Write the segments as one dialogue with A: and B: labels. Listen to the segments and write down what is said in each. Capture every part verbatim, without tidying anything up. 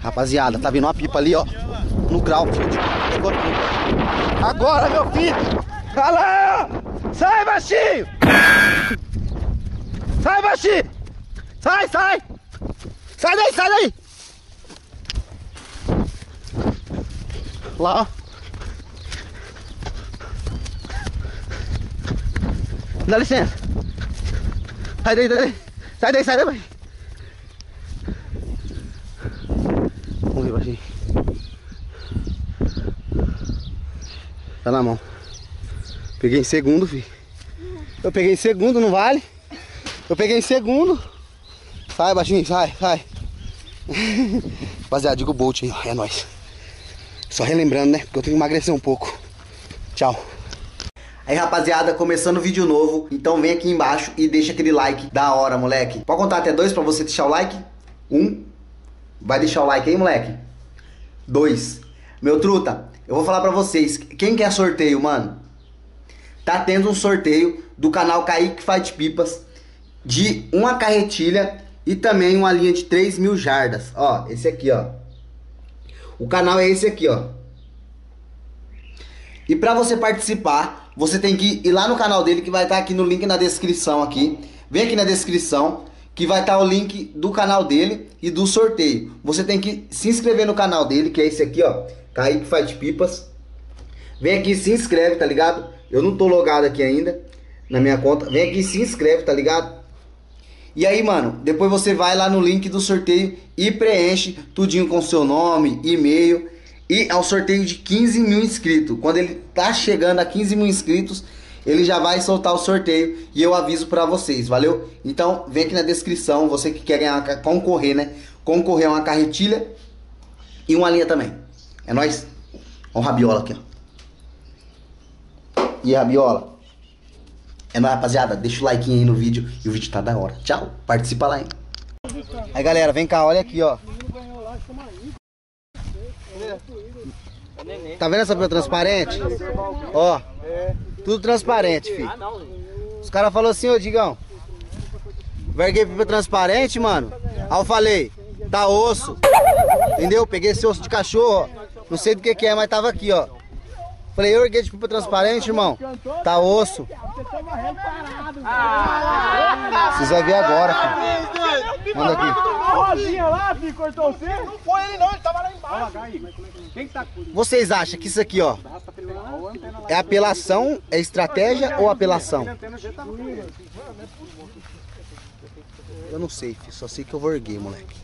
A: Rapaziada, tá vendo uma pipa ali, ó. No grau, filho. Agora, meu filho. Olha lá. Sai, baixinho. Sai, baixinho. Sai, sai. Sai daí, sai daí. Lá, ó. Dá licença. Sai daí, sai daí. Sai daí, sai daí. Vamos ver, baixinho. Tá na mão. Peguei em segundo, filho. Eu peguei em segundo, não vale? Eu peguei em segundo. Sai, baixinho, sai, sai. Rapaziada, diga o Bolt aí, ó. É nóis. Só relembrando, né? Porque eu tenho que emagrecer um pouco. Tchau. Aí, rapaziada, começando o vídeo novo. Então vem aqui embaixo e deixa aquele like da hora, moleque. Pode contar até dois pra você deixar o like? Um. Vai deixar o like aí, moleque? Dois. Meu truta, eu vou falar pra vocês. Quem quer sorteio, mano? Tá tendo um sorteio do canal Kaique Fight Pipas de uma carretilha e também uma linha de três mil jardas. Ó, esse aqui, ó. O canal é esse aqui, ó. E pra você participar, você tem que ir lá no canal dele, que vai estar aqui no link na descrição aqui. Vem aqui na descrição, que vai estar o link do canal dele e do sorteio. Você tem que se inscrever no canal dele, que é esse aqui, ó. Kaique Fight Pipas. Vem aqui e se inscreve, tá ligado? Eu não tô logado aqui ainda na minha conta. Vem aqui e se inscreve, tá ligado? E aí, mano, depois você vai lá no link do sorteio e preenche tudinho com seu nome, e-mail. E é um sorteio de quinze mil inscritos. Quando ele tá chegando a quinze mil inscritos, ele já vai soltar o sorteio e eu aviso pra vocês, valeu? Então, vem aqui na descrição, você que quer ganhar, concorrer, né? Concorrer a uma carretilha e uma linha também. É nóis? Ó o rabiola aqui, ó. E rabiola? É nóis, rapaziada. Deixa o like aí no vídeo e o vídeo tá da hora. Tchau, participa lá, hein? Aí, galera, vem cá, olha aqui, ó. Tá vendo essa pipa transparente? Ó, tudo transparente, filho. Os caras falaram assim, ô Digão, verguei pipa transparente, mano. Aí eu falei, tá osso. Entendeu? Peguei esse osso de cachorro, ó. Não sei do que que é, mas tava aqui, ó. Falei, eu erguei de pipa transparente, irmão. Tá osso. Vocês vão ver agora, filho. Manda aqui.
B: Rosinha lá, filho, cortou você? Não foi ele não, ele tava lá embaixo.
A: Vocês acham que isso aqui, ó, é apelação, é estratégia ou apelação? Eu não sei, filho. Só sei que eu vou erguer, moleque.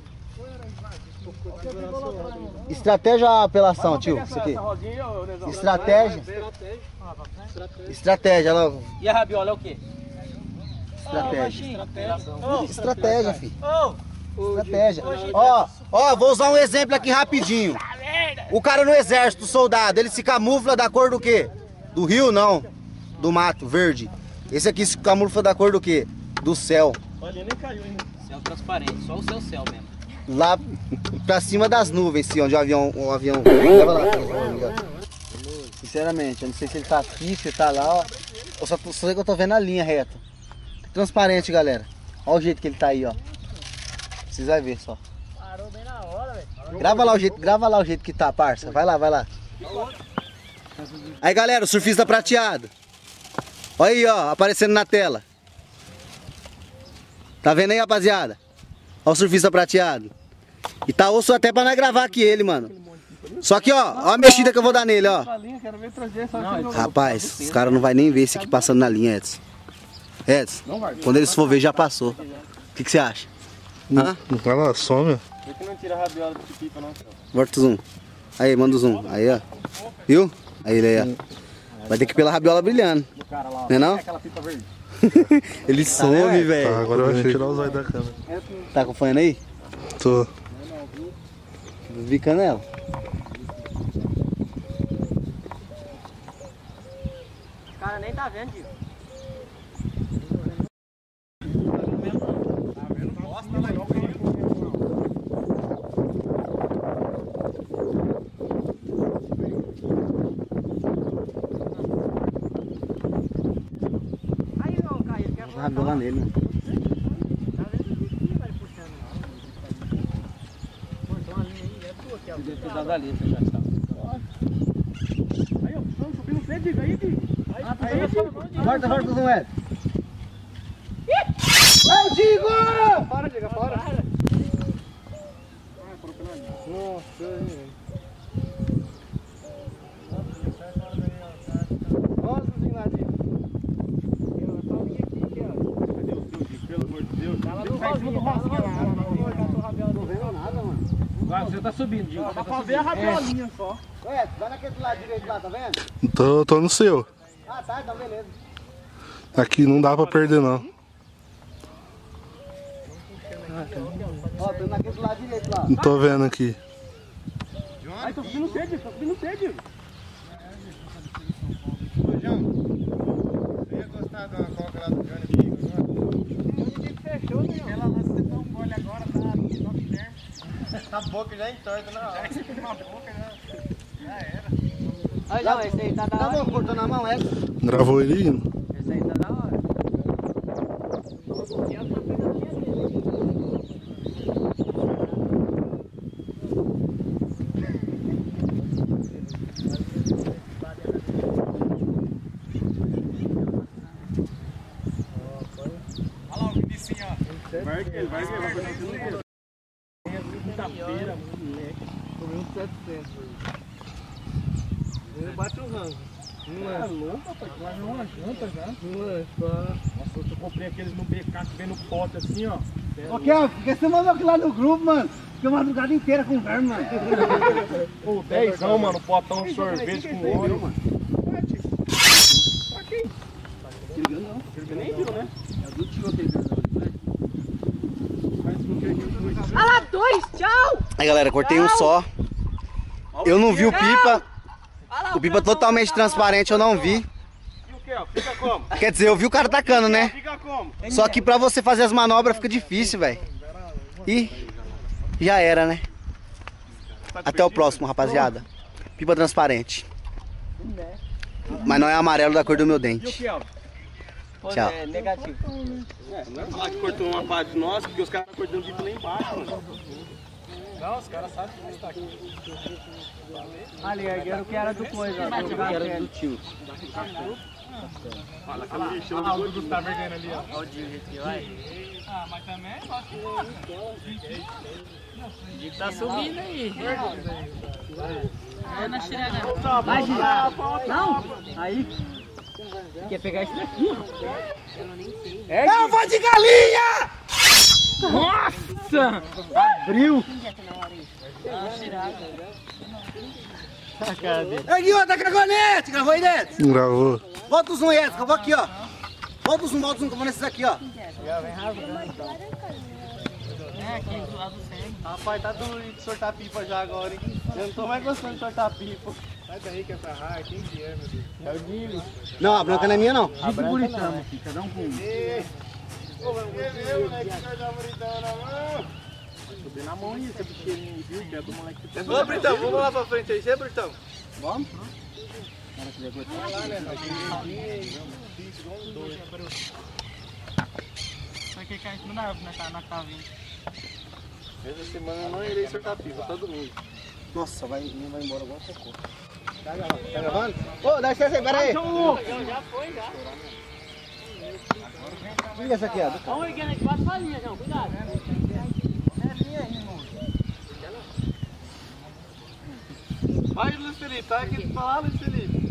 A: Estratégia ou apelação, tio? Isso aqui. Estratégia. Estratégia. Ela...
C: E a rabiola é o quê?
A: Estratégia. Estratégia, filho. Estratégia. Ó, ó, vou usar um exemplo aqui rapidinho. O cara no exército, o soldado, ele se camufla da cor do quê? Do rio, não. Do mato, verde. Esse aqui se camufla da cor do quê? Do céu.
B: Olha, nem caiu ainda.
C: Céu transparente, só o seu céu mesmo.
A: Lá pra cima das nuvens, sim, onde o avião, o avião leva lá. Sinceramente, eu não sei se ele tá aqui, se ele tá lá, ó. Eu só, só sei que eu tô vendo a linha reta. Transparente, galera. Olha o jeito que ele tá aí, ó. Vocês vão ver só.
B: Parou bem na hora, velho.
A: Grava lá o jeito, grava lá o jeito que tá, parça. Vai lá, vai lá. Aí, galera, o surfista prateado. Olha aí, ó, aparecendo na tela. Tá vendo aí, rapaziada? Olha o surfista prateado. E tá osso até pra nós gravar aqui ele, mano. Só que, ó, ó a mexida que eu vou dar nele, ó. Rapaz, os caras não vai nem ver esse aqui passando na linha, Edson. Edson, quando eles for ver, já passou. O que, que você acha?
D: Não, não vai lá, some.
B: Vê que não tira a rabiola de pipa, não.
A: Bota o zoom. Aí, manda o zoom. Aí, ó. Viu? Aí ele aí, ó. Vai ter que ir pela rabiola brilhando. Não é não?
B: Aquela pipa verde.
A: Ele some, velho.
D: Tá, agora eu vou tirar os olhos da câmera.
A: Tá acompanhando aí?
D: Tô.
A: Vi canela.
C: O cara nem tá vendo, tio.
A: Rabiola nele, né?
B: Cortou uma linha
C: Deve ter dado a letra já, tá?
B: Aí, ó, estamos subindo você, diga aí, Digo.
C: Ah, tá vendo?
A: Volta, volta do Ed.
B: Vai, Digo! Para, Diga, para. Ah, parou pela linha. Nossa, velho. Nossa, lá, Digo. Eu tô aqui, aqui, ó. Cadê o seu, Digo? Pelo amor de Deus. Tá lá no Rosquinha, lá. Não vendo nada, mano.
C: Vai, você tá subindo, Digo.
B: Dá pra ver a rabiolinha só.
A: Ué, vai naquele lado direito lá, tá vendo?
D: Tô, tô no seu.
A: Ah, tá, então beleza.
D: Aqui não dá pra perder, não.
A: Ó, tô naquele lado direito lá.
D: Não tô vendo aqui.
B: Ai, tô subindo você, Digo. Tô subindo você, Digo.
E: Ô, João, você ia gostar de uma coca lá do Johnny Bigo agora?
B: O Digo fechou, né?
E: Ela lá, você dá um gole agora, tá no termo. A boca já entorta na hora. Uma boca já... Já era.
C: Olha, João, esse aí tá da
A: Tá
C: hora.
A: bom, cortou na mão, é?
D: Gravou ele indo.
C: Esse aí tá da hora.
E: Olha lá o Vinicinho, ó.
B: Vai que ele, vai que ele. Vai que ele. Quinta-feira, moleque. Tomei uns setecentos. Ele bate o rango. Não é louco, rapaz. Vai ver uma janta já. Não é, pá.
E: Nossa, eu comprei aqueles no B K que vem no pote assim, ó.
A: Ô, Kel, por que você mandou aquilo lá no grupo, mano? Fiquei a madrugada inteira com verme, mano.
E: Ô, dezão, mano, potão de sorvete com óleo, mano.
B: Ele nem viu, né?
C: Ah lá, dois, tchau!
A: Aí, galera, cortei um só. Eu não vi o Pipa. O Pipa totalmente transparente, eu não vi.
B: E o que, ó? Fica como?
A: Quer dizer, eu vi o cara tacando, né?
B: Fica como?
A: Só que pra você fazer as manobras fica difícil, velho. E já era, né? Até o próximo, rapaziada. Pipa transparente. Mas não é amarelo da cor do meu
B: E o
A: dente.
B: que, ó?
A: Tchau.
C: É negativo.
B: É, não é falar que cortou uma parte nossa, porque os caras estão cortando bico lá embaixo, mano.
E: Não, os caras sabem que está aqui.
C: Ali, era o que era do coisa, o que era do tio.
B: Olha aquele lixão.
E: Ah, o do Gustavo erguendo ali, ó.
C: Olha o Digo aqui, vai.
E: Ah, mas também gosto de boca.
C: Digo tá subindo aí. É na xirega.
B: Vai,
C: Digo. Não, aí. Quer pegar esse daqui, ó.
B: Eu vou de galinha!
C: Nossa! Abriu!
A: Ei, Guilherme, tá cagonete, gravou aí dentro?
D: Gravou.
A: Volta o zoom aí, Edson, que eu vou aqui, ó. Volta o zoom, volta o zoom, que eu vou nesses aqui, ó.
B: Rapaz, tá doido de soltar pipa já agora, hein? Eu não tô mais gostando de soltar pipa.
E: Sai daí que essa raia, quem que é, meu Deus?
B: É o Digo.
A: Não, a branca não é minha, não.
B: A branca não, é. Cada um com um.
E: Ô, meu moleque, que coisa bonitão na mão.
B: Subir na mão aí, esse bicheirinho, viu? Que é do moleque que tá.
E: Ô, Britão, vamos lá pra frente aí, você, Britão?
B: Vamos?
C: Vai que cai em cima da árvore, né? Na cavinha.
B: Essa semana eu não irei soltar pipa, todo mundo.
A: Nossa, vai, não vai embora agora, socorro. Tá gravando? Ô, dá licença aí, pera aí.
C: Já foi, já.
A: Liga essa aqui, ó.
C: Vamos erguendo aqui, quase falinha, João. Cuidado.
B: Vai, Luiz Felipe, tá aqui pra lá, Luiz Felipe.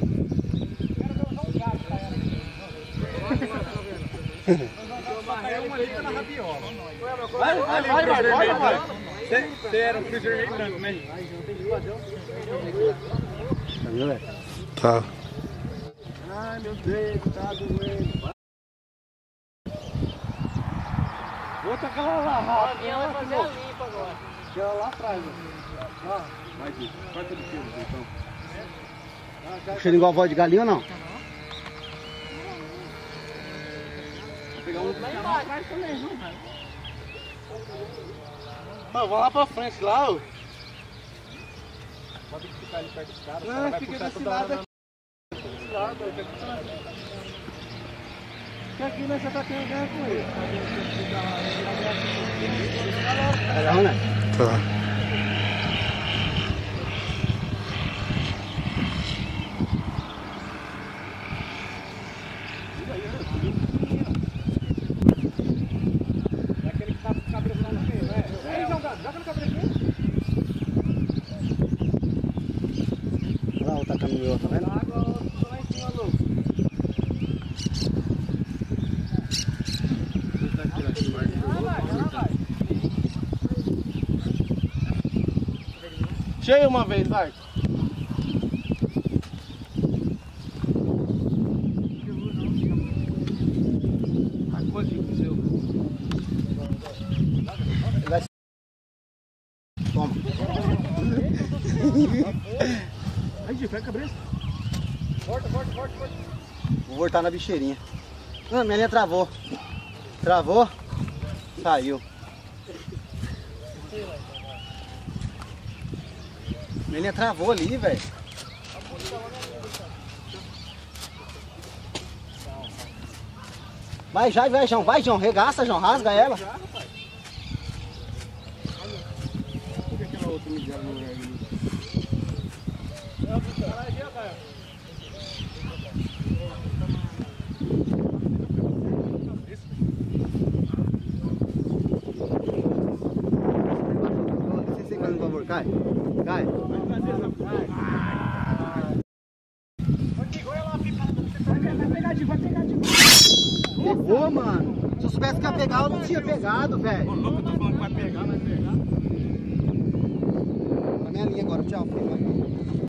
E: Vai, vai, vai, vai, vai, vai. Você era um freezer meio branco, né?
A: Tá vendo, velho?
D: Tá.
B: Ai, meu Deus, tá doendo. Vou tacar lá, lá, lá.
C: Alguém vai fazer a limpa agora.
B: Chega lá atrás, ó. Lá.
E: Vai, Diego, corta do filme, então.
A: Cheiro igual a voz de galinha ou não?
C: Lá embaixo. Atrás também, não, velho.
B: Ó, vamos lá pra frente, lá, ó.
E: Pode ficar ali perto dos caras,
B: Não,
E: vai
B: fica
E: puxar
B: desse
E: toda
B: lado
E: hora.
B: aqui. Desse lado, ó. Porque aqui nós já tá tendo guerra com ele.
A: Tá gravando, né?
D: Tá.
A: Olha lá, outra caminhão, tá vendo?
C: Lá em cima, louco.
E: Cheia uma vez, vai.
A: Toma.
E: Aí, Gil, pega a cabeça. Volta, volta, volta, volta.
A: Vou voltar na bicheirinha. Ah, minha linha travou. Travou. Saiu. Minha linha travou ali, velho. Vai, já, vai, João. Vai, João. Regaça, João. Rasga ela. Por favor, cai. Cai. Pegou, mano. Se eu soubesse que ia pegar, eu não tinha pegado, velho.
E: Ô, louco, eu tô falando que vai pegar, vai pegar.
A: Na minha linha agora, tchau.